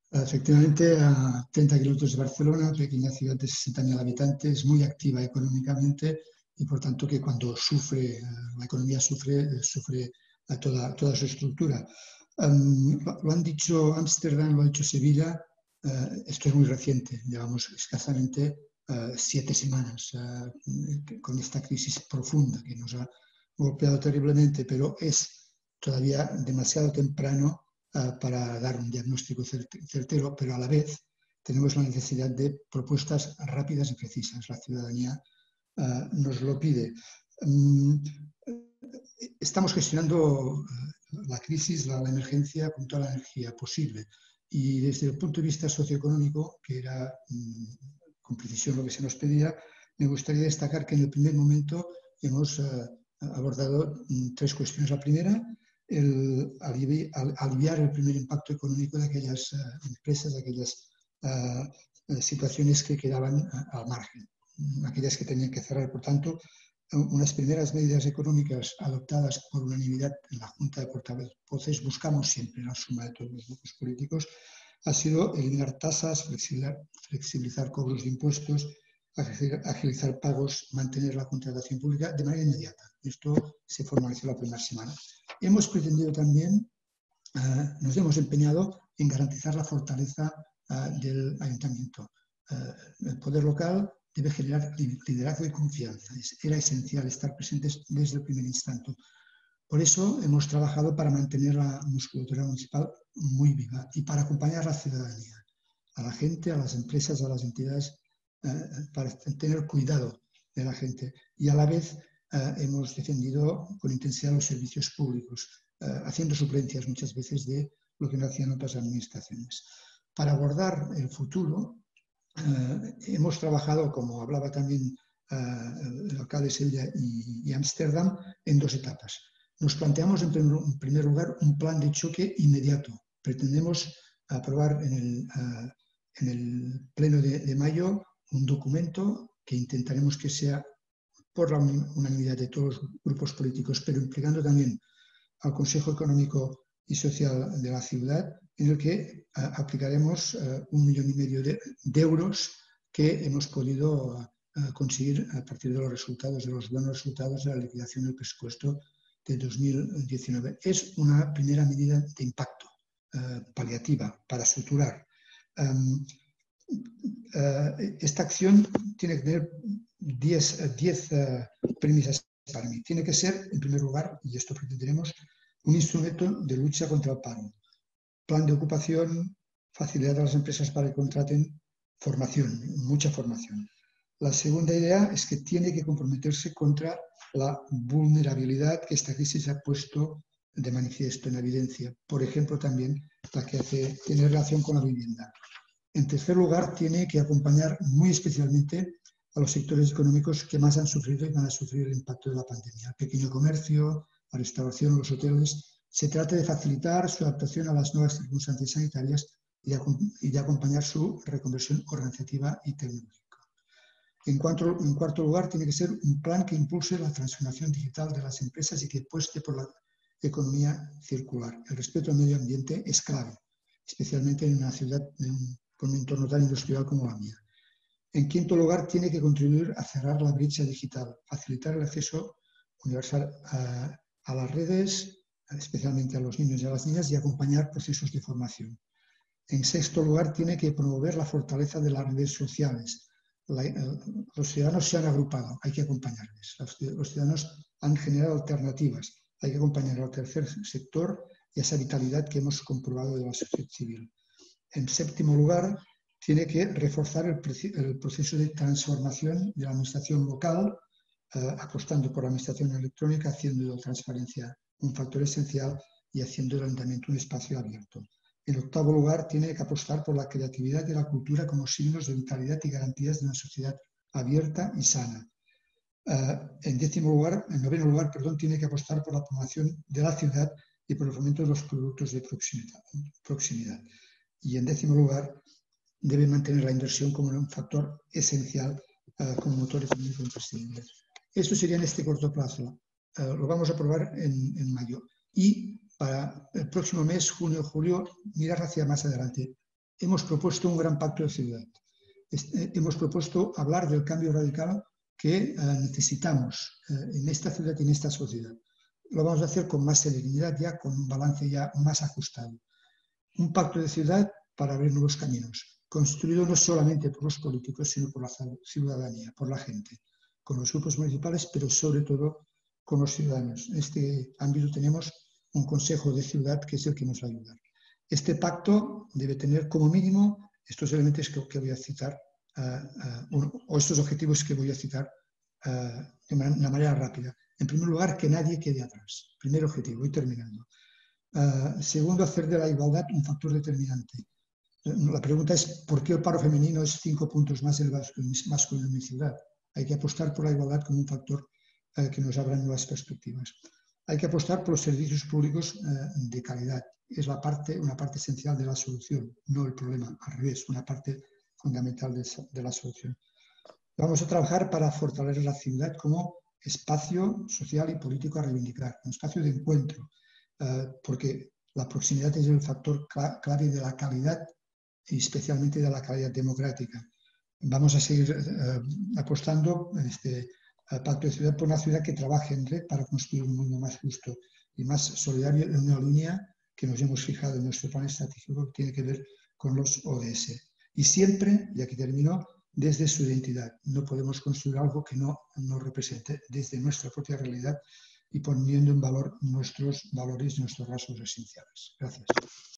Efectivamente, a 30 kilómetros de Barcelona, pequeña ciudad de 60.000 habitantes, muy activa económicamente y por tanto que cuando sufre, la economía sufre a toda su estructura. Lo han dicho Ámsterdam, lo ha dicho Sevilla, esto es muy reciente, llevamos escasamente 7 semanas con esta crisis profunda que nos ha golpeado terriblemente, pero es todavía demasiado temprano para dar un diagnóstico certero, pero a la vez tenemos la necesidad de propuestas rápidas y precisas. La ciudadanía nos lo pide. Estamos gestionando la crisis, la emergencia con toda la energía posible. Y desde el punto de vista socioeconómico, que era con precisión lo que se nos pedía, me gustaría destacar que en el primer momento hemos abordado 3 cuestiones. La primera, aliviar el primer impacto económico de aquellas empresas, de aquellas situaciones que quedaban al margen, aquellas que tenían que cerrar. Por tanto, unas primeras medidas económicas adoptadas por unanimidad en la Junta de Portavoces, buscamos siempre la suma de todos los grupos políticos, ha sido eliminar tasas, flexibilizar cobros de impuestos, agilizar pagos, mantener la contratación pública de manera inmediata. Esto se formalizó la primera semana. Hemos pretendido también, nos hemos empeñado en garantizar la fortaleza del ayuntamiento. El poder local debe generar liderazgo y confianza. Era esencial estar presentes desde el primer instante. Por eso hemos trabajado para mantener la musculatura municipal muy viva y para acompañar a la ciudadanía, a la gente, a las empresas, a las entidades, para tener cuidado de la gente. Y a la vez hemos defendido con intensidad los servicios públicos, haciendo suplencias muchas veces de lo que no hacían otras administraciones. Para abordar el futuro, hemos trabajado, como hablaba también el alcalde de Sevilla y Ámsterdam, en 2 etapas. Nos planteamos en primer lugar un plan de choque inmediato. Pretendemos aprobar en el pleno de mayo un documento que intentaremos que sea por la unanimidad de todos los grupos políticos, pero implicando también al Consejo Económico y Social de la ciudad, en el que aplicaremos 1,5 millones de euros que hemos podido conseguir a partir de los resultados, de los buenos resultados de la liquidación del presupuesto de 2019. Es una primera medida de impacto paliativa para suturar. Esta acción tiene que tener 10 premisas para mí. Tiene que ser, en primer lugar, y esto pretenderemos, un instrumento de lucha contra el paro. Plan de ocupación, facilidad a las empresas para que contraten, formación, mucha formación. La segunda idea es que tiene que comprometerse contra la vulnerabilidad que esta crisis ha puesto de manifiesto, en evidencia. Por ejemplo, también la que tiene relación con la vivienda. En tercer lugar, tiene que acompañar muy especialmente a los sectores económicos que más han sufrido y van a sufrir el impacto de la pandemia. El pequeño comercio, la restauración, los hoteles. Se trata de facilitar su adaptación a las nuevas circunstancias sanitarias y de acompañar su reconversión organizativa y tecnológica. En cuarto lugar, tiene que ser un plan que impulse la transformación digital de las empresas y que apueste por la economía circular. El respeto al medio ambiente es clave, especialmente en una ciudad con un entorno tan industrial como la mía. En quinto lugar, tiene que contribuir a cerrar la brecha digital, facilitar el acceso universal a las redes, especialmente a los niños y a las niñas, y acompañar procesos de formación. En sexto lugar, tiene que promover la fortaleza de las redes sociales. Los ciudadanos se han agrupado, hay que acompañarles. Los ciudadanos han generado alternativas, hay que acompañar al tercer sector y a esa vitalidad que hemos comprobado de la sociedad civil. En séptimo lugar, tiene que reforzar el proceso de transformación de la administración local, apostando por la administración electrónica, haciendo de la transparencia un factor esencial y haciendo del ayuntamiento un espacio abierto. En octavo lugar, tiene que apostar por la creatividad y la cultura como signos de vitalidad y garantías de una sociedad abierta y sana. En noveno lugar, tiene que apostar por la promoción de la ciudad y por el fomento de los productos de proximidad. Y en décimo lugar, debe mantener la inversión como un factor esencial como motor económico imprescindible. Esto sería en este corto plazo. Lo vamos a aprobar en mayo. Y para el próximo mes, junio o julio, mirar hacia más adelante. hemos propuesto un gran pacto de ciudad. Hemos propuesto hablar del cambio radical que necesitamos en esta ciudad y en esta sociedad. Lo vamos a hacer con más serenidad ya, con un balance ya más ajustado. Un pacto de ciudad para abrir nuevos caminos, construido no solamente por los políticos, sino por la ciudadanía, por la gente, con los grupos municipales, pero sobre todo con los ciudadanos. En este ámbito tenemos un consejo de ciudad que es el que nos va a ayudar. Este pacto debe tener como mínimo estos elementos que voy a citar, o estos objetivos que voy a citar de una manera rápida. En primer lugar, que nadie quede atrás. Primer objetivo, voy terminando. Segundo, hacer de la igualdad un factor determinante. La pregunta es, ¿por qué el paro femenino es 5 puntos más elevado que el masculino en mi ciudad? Hay que apostar por la igualdad como un factor que nos abra nuevas perspectivas. Hay que apostar por los servicios públicos de calidad. Es una parte esencial de la solución, no el problema, al revés, una parte fundamental de la solución. Vamos a trabajar para fortalecer la ciudad como espacio social y político a reivindicar, un espacio de encuentro, porque la proximidad es el factor clave de la calidad y especialmente de la calidad democrática. Vamos a seguir apostando en este pacto de ciudad por una ciudad que trabaje en red para construir un mundo más justo y más solidario en una línea que nos hemos fijado en nuestro plan estratégico que tiene que ver con los ODS. Y siempre, y aquí termino, desde su identidad. No podemos construir algo que no nos represente desde nuestra propia realidad y poniendo en valor nuestros valores, nuestros rasgos esenciales. Gracias.